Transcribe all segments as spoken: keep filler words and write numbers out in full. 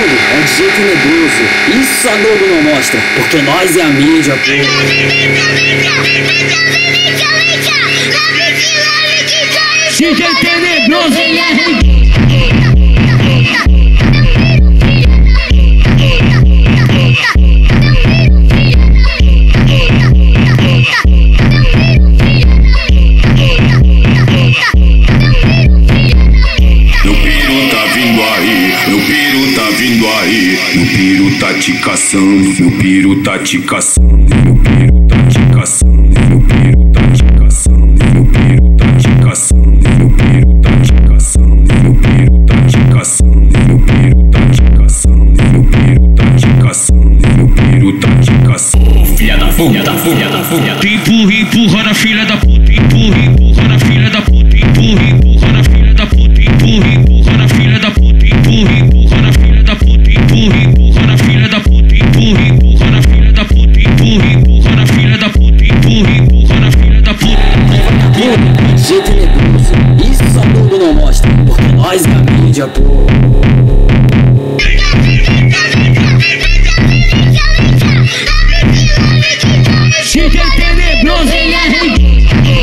mundo é o D J Tenebroso. Isso a Globo não mostra, porque nós é a mídia, pô. D J Tenebroso, ele é rei. Meu piru tá vindo aí, meu piru tá vindo aí, meu piru tá te caçando, meu piru tá te caçando, meu piru tá te caçando, meu piru tá te caçando, meu piru tá te caçando, meu piru tá te caçando, meu piru tá te caçando, meu piru tá te caçando, meu piru tá te caçando, meu piru tá te caçando. Filha da filha da filha da filha. Empurra, empurra na filha da puta, empurra, empurra na filha da puta, empurra, empurra na filha da puta, empurra, empurra na filha da puta, empurra, empurra na filha da puta, empurra, empurra na filha da puta, empurra, empurra na filha da puta, empurra, empurra na filha da puta, empurra, empurra na filha da puta. D J Tenebroso, isso a Globo não mostra, porque nós é a mídia, pô. D J Tenebroso, ele é rei.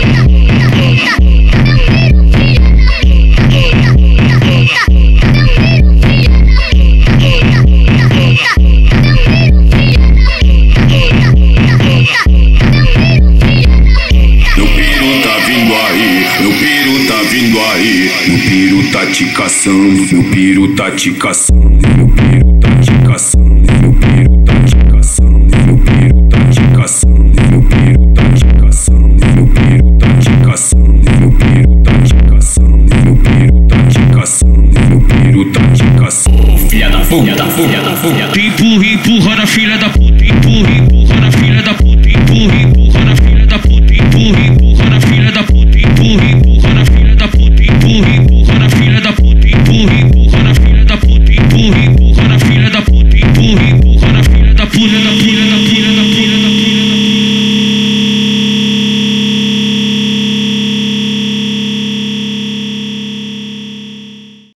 Meu piru tá vindo aí, meu piru tá vindo aí, meu piru tá te caçando, meu piru tá te caçando, meu piru tá te caçando, meu piru tá te caçando, meu piru tá te caçando, meu piru tá te caçando, meu piru tá te caçando, meu piru tá te caçando, meu piru tá te caçando, meu piru tá te caçando. Filha da filha da filha da filha. Empurra, empurra na filha da puta.